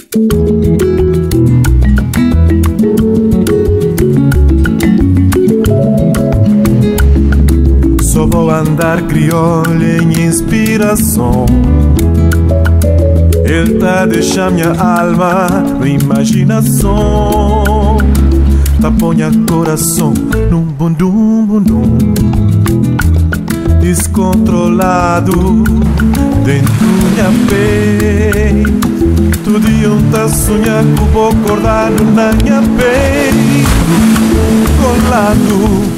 Só vou andar crioulo em inspiração. Ele tá deixando minha alma na imaginação. Tá ponha coração num bundum bundum descontrolado dentro minha peito. Todo dia tá sonhando que vou acordado na minha peito. Colado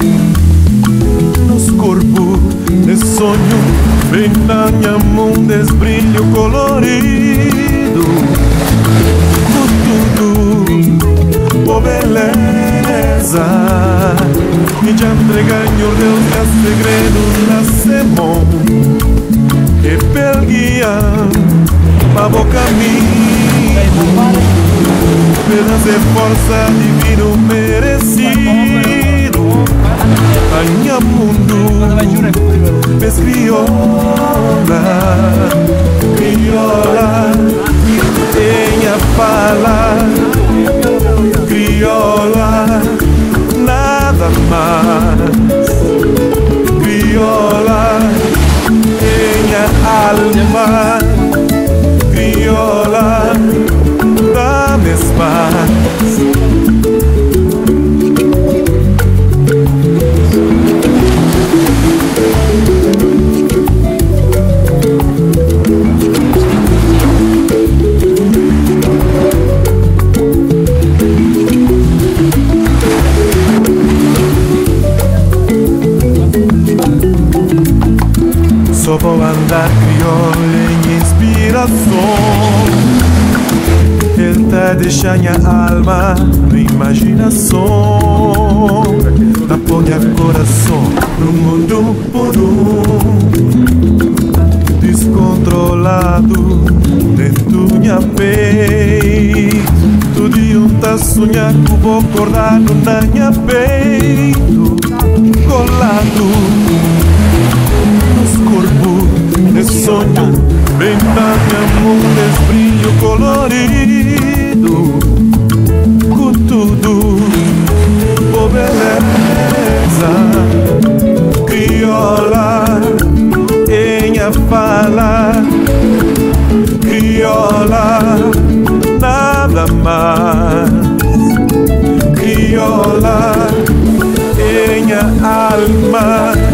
nos corpos, nesse sonho, vem na minha mão desse brilho colorido. Com tudo, oh beleza, me já entreganho Deus que é segredo nascemos. E pel guia, pa bo caminho, pedaço de força divino merecido. Anha mundo, pes criola, criola, tenha fala, criola, nada mais. Criola, tenha alma, criola, dá-me espaço. Só vou andar crioulo em inspiração. Ele tá deixando minha alma na imaginação. Tá ponha coração no mundo puro, descontrolado dentro minha peito. Todo dia tá sonhando que vou acordado na minha peito. Colado nos corpos, nesse sonho, vem na minha mão desse brilho colorido. Com tudo, oh beleza, criola, enha fala, criola, nada mais. Criola, enha alma,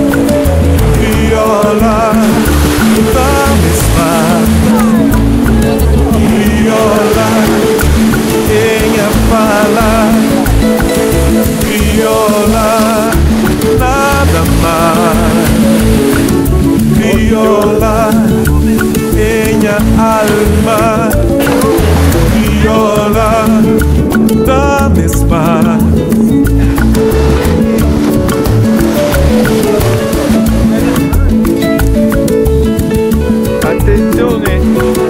criola, dá-me espaço. Criola, tenha fala, criola, nada mais. Criola, tenha alma, criola, dá-me espaço. Attenzione!